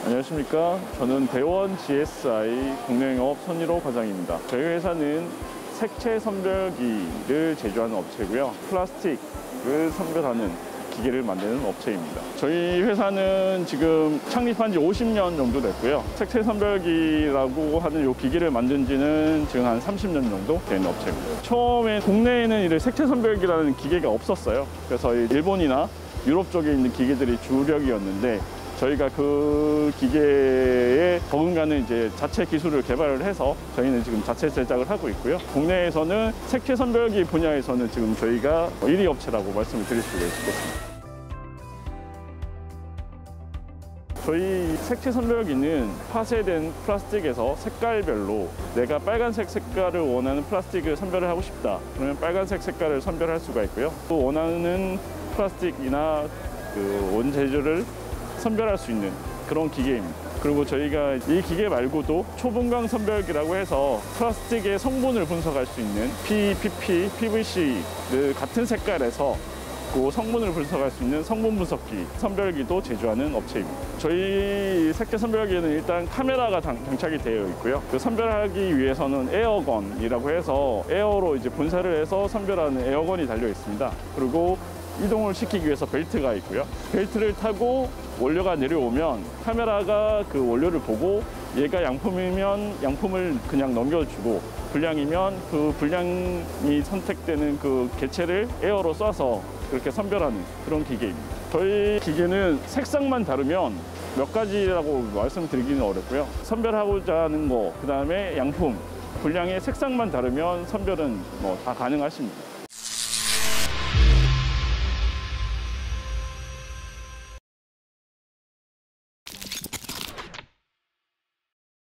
안녕하십니까. 저는 대원 GSI 국내영업 손일호 과장입니다. 저희 회사는 색채 선별기를 제조하는 업체고요. 플라스틱을 선별하는 기계를 만드는 업체입니다. 저희 회사는 지금 창립한 지 50년 정도 됐고요. 색채 선별기라고 하는 이 기계를 만든 지는 지금 한 30년 정도 된 업체입니다. 처음에 국내에는 이런 색채 선별기라는 기계가 없었어요. 그래서 일본이나 유럽 쪽에 있는 기계들이 주력이었는데 저희가 그 기계에 버금가는 이제 자체 기술을 개발을 해서 저희는 지금 자체 제작을 하고 있고요. 국내에서는 색채 선별기 분야에서는 지금 저희가 1위 업체라고 말씀을 드릴 수가 있겠습니다. 저희 색채 선별기는 파쇄된 플라스틱에서 색깔별로 내가 빨간색 색깔을 원하는 플라스틱을 선별을 하고 싶다. 그러면 빨간색 색깔을 선별할 수가 있고요. 또 원하는 플라스틱이나 그 원재료를 선별할 수 있는 그런 기계입니다. 그리고 저희가 이 기계 말고도 초분광 선별기라고 해서 플라스틱의 성분을 분석할 수 있는 PP, PVC를 같은 색깔에서 그 성분을 분석할 수 있는 성분 분석기 선별기도 제조하는 업체입니다. 저희 색채 선별기에는 일단 카메라가 장착이 되어 있고요. 그 선별하기 위해서는 에어건이라고 해서 에어로 이제 분사를 해서 선별하는 에어건이 달려 있습니다. 그리고 이동을 시키기 위해서 벨트가 있고요. 벨트를 타고 원료가 내려오면 카메라가 그 원료를 보고 얘가 양품이면 양품을 그냥 넘겨주고 불량이면 그 불량이 선택되는 그 개체를 에어로 쏴서 그렇게 선별하는 그런 기계입니다. 저희 기계는 색상만 다르면 몇 가지라고 말씀드리기는 어렵고요. 선별하고자 하는 거, 그 다음에 양품, 불량의 색상만 다르면 선별은 뭐 다 가능하십니다.